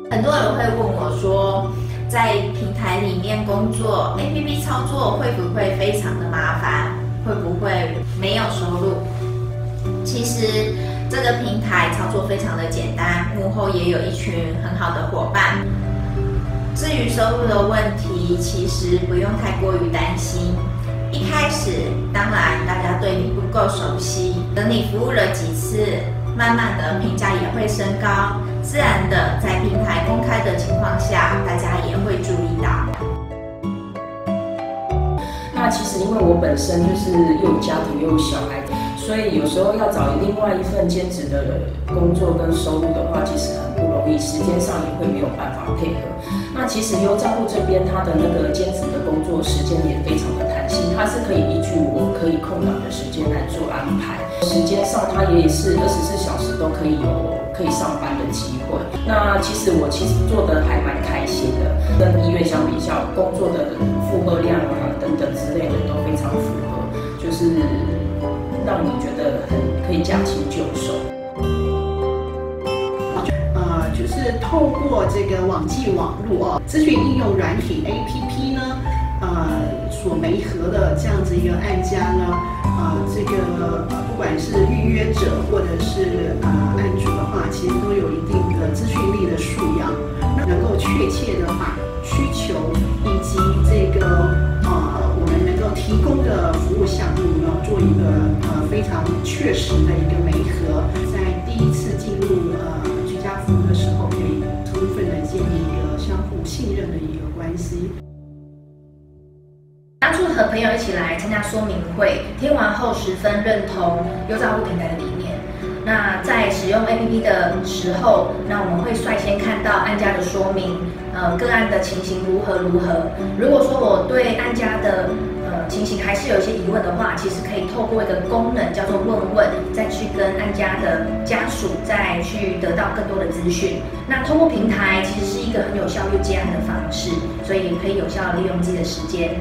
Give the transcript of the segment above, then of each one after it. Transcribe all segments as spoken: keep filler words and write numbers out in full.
很多人会问我说，在平台里面工作 ，A P P 操作会不会非常的麻烦？会不会没有收入？其实这个平台操作非常的简单，幕后也有一群很好的伙伴。至于收入的问题，其实不用太过于担心。一开始，当然大家对你不够熟悉，等你服务了几次，慢慢的评价也会升高，自然的在平台公开的情况下，大家也会注意到。 那其实因为我本身就是又有家庭又有小孩，所以有时候要找另外一份兼职的工作跟收入的话，其实很不容易，时间上也会没有办法配合。那其实优照户这边它的那个兼职的工作时间也非常的弹性，它是可以依据我可以空档的时间来做安排。时间上它也是二十四小时都可以有可以上班的机会。那其实我其实做的还蛮开心的，跟医院相比较，工作的负荷量啊等等之类的都非常符合，就是让你觉得很可以驾轻就熟。 呃，就是透过这个网际网络哦，资讯应用软体 A P P 呢，呃，所媒合的这样子一个案家呢，呃，这个不管是预约者或者是呃案主的话，其实都有一定的资讯力的素养，能够确切的把需求以及这个呃我们能够提供的服务项目呢，做一个呃非常确实的一个媒合，在第一次进入呃居家服务的时候，可以充分的建立一个相互信任的一个关系。 当初和朋友一起来参加说明会，听完后十分认同优照户平台的理念。那在使用 A P P 的时候，那我们会率先看到案家的说明，呃，个案的情形如何如何。如果说我对案家的呃情形还是有一些疑问的话，其实可以透过一个功能叫做问问，再去跟案家的家属再去得到更多的资讯。那通过平台其实是一个很有效率接案的方式，所以可以有效地利用自己的时间。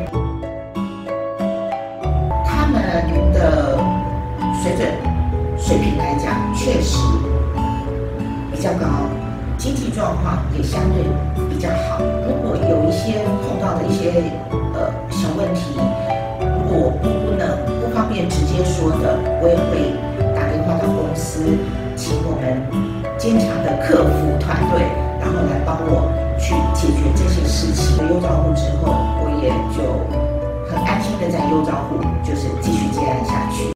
他们的水准水平来讲，确实比较高，经济状况也相对比较好。如果有一些碰到的一些呃小问题，如果不不能不方便直接说的，我也会打电话到公司，请我们坚强的客服团队，然后来帮我去解决这些事情。优照户之后，我也就很安心的在优照户就是继续接案下去。